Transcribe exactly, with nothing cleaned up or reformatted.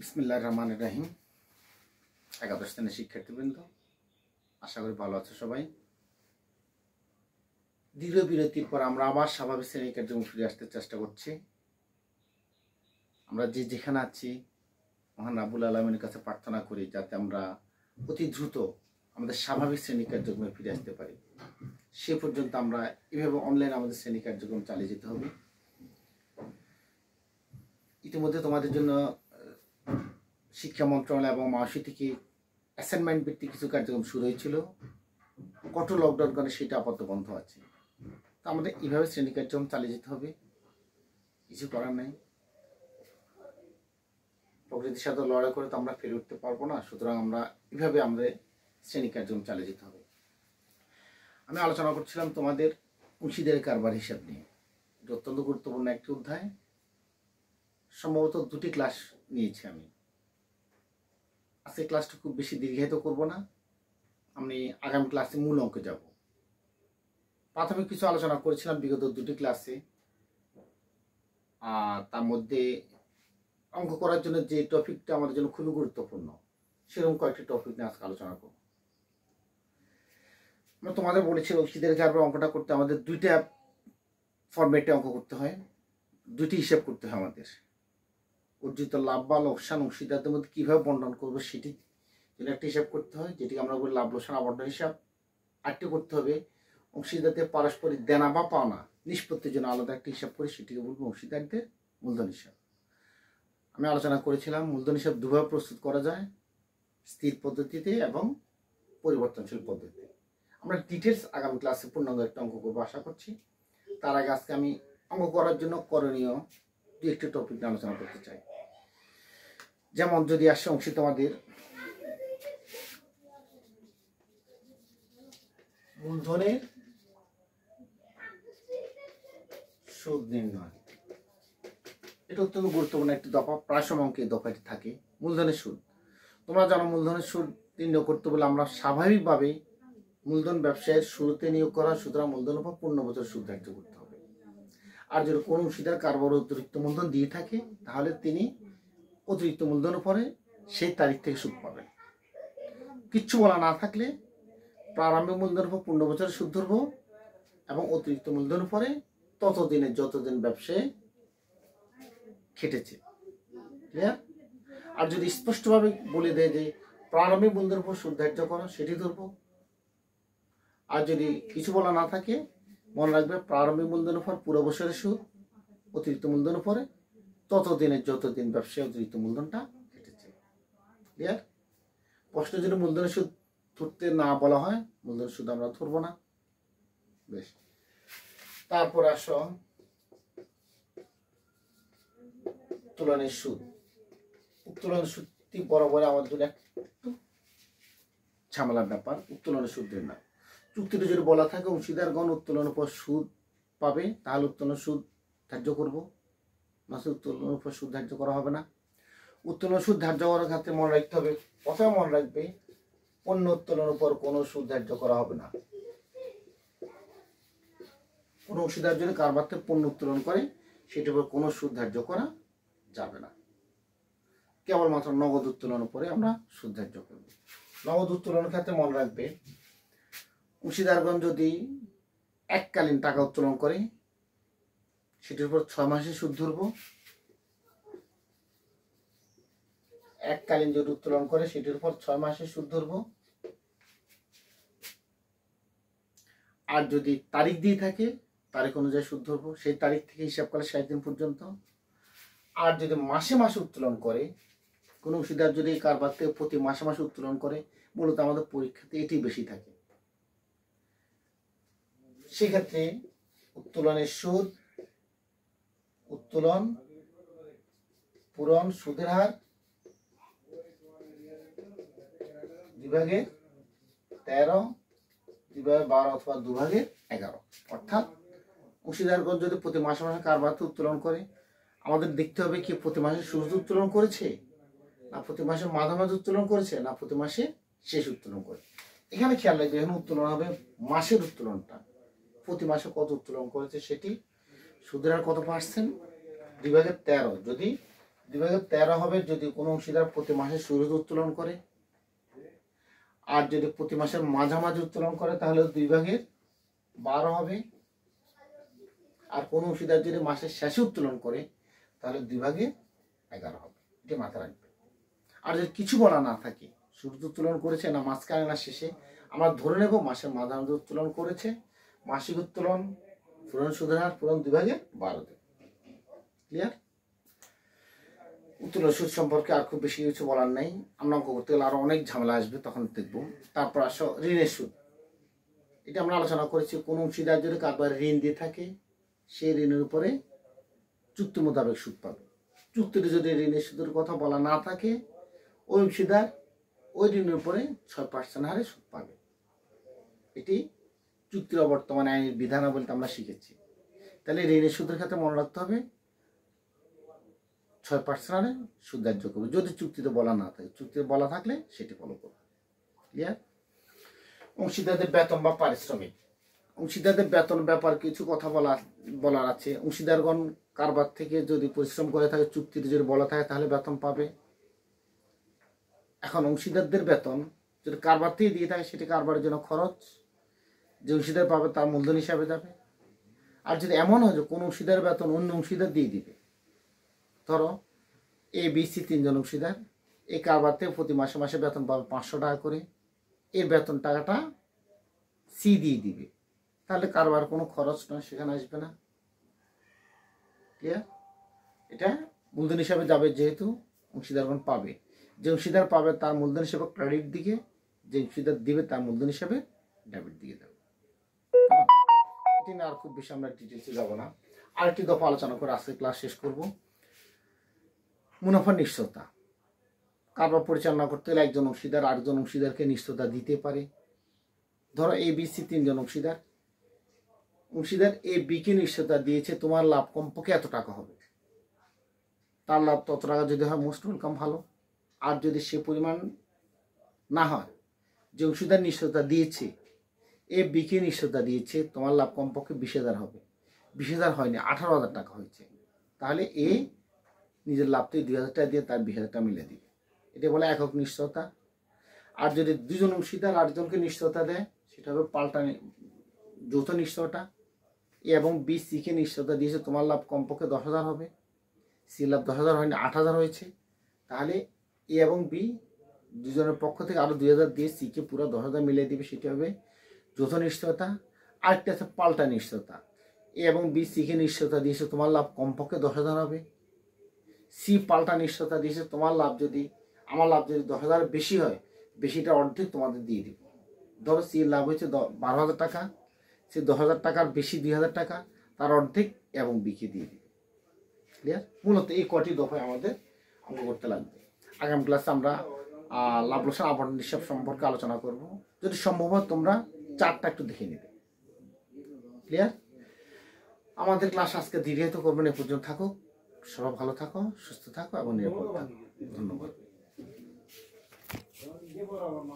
বিসমিল্লাহির রহমানির রহিম। একাদশ শ্রেণীর শিক্ষার্থীবৃন্দ, আশা করি ভালো আছো সবাই। দীর্ঘ বিরতির পর আমরা আবার স্বাভাবিক শ্রেণী কার্যক্রম ফিরে আসতে চেষ্টা করছি। আমরা যে যেখানে আছি, মহান রাব্বুল আলামিনের কাছে প্রার্থনা করি যাতে আমরা অতি দ্রুত আমাদের স্বাভাবিক শ্রেণী কার্যক্রমে ফিরে আসতে পারি। সে পর্যন্ত আমরা এভাবে অনলাইন আমাদের শ্রেণী কার্যক্রম চালিয়ে যেতে হবে। ইতিমধ্যে তোমাদের জন্য শিক্ষা মন্ত্রণালয় এবং মাওসি থেকে অ্যাসাইনমেন্ট ভিত্তিক কিছু কার্যক্রম শুরু হয়েছিল। কঠোর লকডাউন কারণে সেটা আপাতত বন্ধ আছে। তো আমাদের এইভাবে শ্রেণী কার্যক্রম চালিয়ে যেতে হবে, কিছু করার নেই। প্রকৃতির সাথে লড়াই করে তো আমরা ফেরে উঠতে পারবো না, সুতরাং আমরা এইভাবে আমাদের শ্রেণী কার্যক্রম চালিয়ে যেতে হবে। আমি আলোচনা করছিলাম তোমাদের অংশীদারি কারবার হিসাব নিয়ে, যে অত্যন্ত গুরুত্বপূর্ণ একটি অধ্যায়। সম্ভবত দুটি ক্লাস নিয়েছি আমি। আজকে ক্লাসটা খুব বেশি দীর্ঘায়িত করব না, আমি আগামী ক্লাসে মূল অঙ্কে যাব। প্রাথমিক কিছু আলোচনা করেছিলাম বিগত দুটি ক্লাসে, আর তার মধ্যে অঙ্ক করার জন্য যে টপিকটা আমাদের জন্য খুবই গুরুত্বপূর্ণ, সেরকম কয়েকটি টপিক নিয়ে আজকে আলোচনা করব। আমরা তোমাদের বলেছি অংশীদারি কারবার অঙ্কটা করতে আমাদের দুইটা ফরম্যাটে অঙ্ক করতে হয়, দুইটি হিসাব করতে হয় আমাদের। অর্জিত লাভ বা লোকসান অংশীদারদের মধ্যে কীভাবে বন্টন করবো সেটি জন্য একটা হিসাব করতে হয়, যেটিকে আমরা বলি লাভ লোকসান আবন্টন হিসাব। আরেকটি করতে হবে অংশীদারদের পারস্পরিক দেনা বা পাওনা নিষ্পত্তির জন্য আলাদা একটা হিসাব করে, সেটিকে বলবো অংশীদারদের মূলধন হিসাব। আমি আলোচনা করেছিলাম মূলধন হিসাব দুভাবে প্রস্তুত করা যায়, স্থির পদ্ধতিতে এবং পরিবর্তনশীল পদ্ধতিতে। আমরা ডিটেলস আগামী ক্লাসে পূর্ণাঙ্গ একটা অঙ্ক করবো আশা করছি। তার আগে আজকে আমি অঙ্ক করার জন্য করণীয় দু একটি টপিক নিয়ে আলোচনা করতে চাই। যেমন যদি আসে অংশী তোমাদের মূলধনের সুদ নির্ণয়, এটা অত্যন্ত গুরুত্বপূর্ণ একটি দফা, প্রায় সময় অঙ্কে দফাটি থাকে। মূলধনের সুদ, তোমরা জানো মূলধনের সুদ নির্ণয় করতে বলে আমরা স্বাভাবিকভাবে মূলধন ব্যবসায়ের শুরুতে নিয়োগ করা, সুতরাং মূলধনের উপর পূর্ণ বছর সুদ ধার্য করতে হবে। আর যদি কোনো অংশীদার কারবার অতিরিক্ত মূলধন দিয়ে থাকে, তাহলে তিনি অতিরিক্ত মূলধনের পরে সেই তারিখ থেকে সুদ পাবেন। কিচ্ছু বলা না থাকলে প্রারম্ভিক মূলধনের উপর পূর্ণ বছরের সুদ ধরব এবং অতিরিক্ত মূলধনের পরে ততদিনের যতদিন ব্যবসায় খেটেছে। ক্লিয়ার? আর যদি স্পষ্টভাবে বলে দেয় যে প্রারম্ভিক মূলধনের উপর সুদ ধার্য করা, সেটি ধরব। আর যদি কিছু বলা না থাকে, মনে রাখবে প্রারম্ভিক মূলধনের উপর পুরো বছরের সুদ, অতিরিক্ত মূলধনের পরে ততদিনের যতদিন ব্যবসায় অতিরিক্ত মূলধনটা কেটেছে। ক্লিয়ার? প্রশ্ন যদি মূলধনের সুদ ধরতে না বলা হয়, মূলধনের সুদ আমরা ধরবো না। বেশ, তারপর আসো উত্তোলনের সুদ। উত্তোলনের সুদটি বরাবর আমাদের জন্য একটু ঝামেলার ব্যাপার। উত্তোলনের সুদ দেন না, চুক্তিতে যদি বলা থাকে অংশীদারগণ উত্তোলনের উপর সুদ পাবে, তাহলে উত্তোলনের সুদ ধার্য করবো, মাসে উত্তোলনের উপর সুদ ধার্য করা হবে না। উত্তোলন সুদ ধার্য করার ক্ষেত্রে মনে রাখতে হবে, প্রথমে মনে রাখবে পণ্য উত্তোলনের উপর কোনো সুদ ধার্য করা হবে না। কোনো অংশীদার যদি কারবার থেকে পণ্য উত্তোলন করে, সেটির উপর কোনো সুদ ধার্য করা যাবে না। কেবলমাত্র নগদ উত্তোলনের উপরে আমরা সুদ ধার্য করব। নগদ উত্তোলনের ক্ষেত্রে মনে রাখবে অংশীদারগণ যদি এককালীন টাকা উত্তোলন করে, সেটির উপর ছয় মাসে সুদ ধরব। এককালীন যদি উত্তোলন করে, সেটির উপর ছয় মাসে সুদ ধরব। আর যদি তারিখ দিয়ে থাকে, তারিখ অনুযায়ী সুদ ধরব, সেই তারিখ থেকে হিসাব করে ষাট দিন পর্যন্ত। আর যদি মাসে মাসে উত্তোলন করে, কোনো অংশীদার যদি কারবার থেকে প্রতি মাসে মাসে উত্তোলন করে, মূলত আমাদের পরীক্ষাতে এটি বেশি থাকে। সেক্ষেত্রে উত্তোলনের সুদ, উত্তোলন, পূরণ, সুদের হার বিভাগে তেরো, বিভাগে বারো অথবা দুভাগে এগারো। অর্থাৎ অংশীদারগণ যদি প্রতি মাসে মাসে কারবার উত্তোলন করে, আমাদের দেখতে হবে কি প্রতি মাসে শুরুতে উত্তোলন করেছে, না প্রতি মাসে মাঝামাঝি উত্তোলন করেছে, না প্রতি মাসে শেষ উত্তোলন করে। এখানে খেয়াল রাখবে, এখানে উত্তোলন হবে মাসের উত্তোলনটা, প্রতি মাসে কত উত্তোলন করেছে সেটি, সুদের হার কত পার্সেন্ট, বিভাগে তেরো যদি দুই ভাগে তেরো হবে যদি কোনো অংশীদার প্রতি মাসে শুরুতে উত্তোলন করে, আর যদি প্রতি মাসের মাঝামাঝি উত্তোলন করে তাহলে দুই ভাগের বারো হবে, আর কোনো অংশীদার যদি মাসের শেষে উত্তোলন করে তাহলে দুই ভাগে এগারো হবে। এটা মাথায় রাখবে। আর যদি কিছু বলা না থাকে, শুরুতে উত্তোলন করেছে না মাঝখানে না শেষে, আমরা ধরে নেব মাসের মাঝামাঝি উত্তোলন করেছে, মাসিক উত্তোলন পূরণ সুদের হার পূরণ দুই ভাগে বারো দেবে। ক্লিয়ার? উত্তোলন সুদ সম্পর্কে আর খুব বেশি কিছু বলার নাই, আমরা অঙ্ক করতে গেলে আরো অনেক ঝামেলা আসবে, তখন দেখবো। তারপর আসো ঋণের সুদ। এটা আমরা আলোচনা করেছি, কোন অংশীদার যদি কারবার ঋণ দিয়ে থাকে সেই ঋণের উপরে চুক্তি মোতাবেক সুদ পাবে। চুক্তিতে যদি ঋণের সুদের কথা বলা না থাকে, ওই অংশীদার ওই ঋণের উপরে ছয় পার্সেন্ট হারে সুদ পাবে। এটি চুক্তির অবর্তমানে আইনের বিধানাবলীতে আমরা শিখেছি। তাহলে ঋণের সুদের ক্ষেত্রে মনে রাখতে হবে ছয় পার্সেন্ট হারে সুদ ধার্য করবে, যদি চুক্তিতে বলা না থাকে। চুক্তিতে বলা থাকলে সেটি ফলো করবে। ক্লিয়ার? অংশীদারদের বেতন বা পারিশ্রমিক। অংশীদারদের বেতন ব্যাপার কিছু কথা বলা বলার আছে। অংশীদারগণ কারবার থেকে যদি পরিশ্রম করে থাকে, চুক্তিতে যদি বলা থাকে তাহলে বেতন পাবে। এখন অংশীদারদের বেতন যদি কারবার থেকে দিয়ে থাকে সেটি কারবারের জন্য খরচ, যে অংশীদার পাবে তার মূলধন হিসাবে যাবে। আর যদি এমন হয় যে কোনো অংশীদার বেতন অন্য অংশীদার দিয়ে দিবে, ধরো এ বি সি তিনজন অংশীদার, এই কারবার থেকে প্রতি মাসে মাসে বেতন পাবে পাঁচশো টাকা করে, এর বেতন টাকাটা সি দিয়ে দিবে, তাহলে কারবার কোনো খরচ নয়, সেখানে আসবে না। ক্লিয়ার? এটা মূলধন হিসাবে যাবে, যেহেতু অংশীদারগণ পাবে। যে অংশীদার পাবে তার মূলধন হিসেবে ক্রেডিট দিকে, যে অংশীদার দিবে তার মূলধন হিসেবে ডেবিট দিকে দেবে। এটি নিয়ে আর খুব বেশি আমরা ডিটেলসে যাব না। আরেকটি দফা আলোচনা করে আজকে ক্লাস শেষ করব। মুনাফার নিশ্চয়তা। কারবার পরিচালনা করতে হলে একজন অংশীদার আরেকজন অংশীদারকে নিশ্চয়তা দিতে পারে। ধরো এ বি সি তিনজন অংশীদার, অংশীদার এ বি কে নিশ্চয়তা দিয়েছে তোমার লাভ কমপক্ষে এত টাকা হবে, তার লাভ তত টাকা যদি হয় মোস্ট ওয়েলকাম, ভালো। আর যদি সে পরিমাণ না হয়, যে অংশীদার নিশ্চয়তা দিয়েছে এ বি কে নিশ্চয়তা দিয়েছে তোমার লাভ কমপক্ষে বিশ হাজার হবে, বিশ হাজার হয়নি আঠারো হাজার টাকা হয়েছে, তাহলে এ নিজের লাভ থেকে দুই হাজার টাকা দিয়ে তার বিশ হাজার টাকা মিলিয়ে দিবে। এটা বলে একক নিশ্চয়তা। আর যদি দুজন অংশীদার আরেকজনকে নিশ্চয়তা দেয় সেটা হবে পাল্টা যৌথ নিশ্চয়তা। এ এবং বি সি কে নিশ্চয়তা দিয়েছে তোমার লাভ কমপক্ষে দশ হাজার হবে, সি লাভ দশ হাজার হয়নি আট হাজার হয়েছে, তাহলে এ এবং বি দুজনের পক্ষ থেকে আরো দুই হাজার দিয়ে সি কে পুরো দশ হাজার মিলিয়ে দিবে, সেটি হবে যৌথ নিশ্চয়তা। আরেকটা আছে পাল্টা নিশ্চয়তা। এ এবং বি সি কে নিশ্চয়তা দিয়েছে তোমার লাভ কমপক্ষে দশ হাজার হবে, সি পাল্টা নিশ্চয়তা দিয়েছে তোমার লাভ যদি আমার লাভ যদি দশ হাজার বেশি হয়, বেশিটা অর্ধেক তোমাদের দিয়ে দিব। ধরো সি লাভ হয়েছে বারো হাজার টাকা, সে দশ হাজার টাকার বেশি দুই হাজার টাকা, তার অর্ধেক এবং বিকে দিয়ে দিবে। ক্লিয়ার? মূলত এই কটি দফায় আমাদের অঙ্ক করতে লাগবে। আগামী ক্লাসে আমরা লাভ লোকসান আবরণ হিসাব সম্পর্কে আলোচনা করব। যদি সম্ভব হয় তোমরা চারটা একটু দেখে নেবে। ক্লিয়ার? আমাদের ক্লাস আজকে দীর্ঘায়িত করবেন, এ পর্যন্ত থাকো। সবাই ভালো থাকো, সুস্থ থাকো এবং নিরাপদ থাকো। ধন্যবাদ।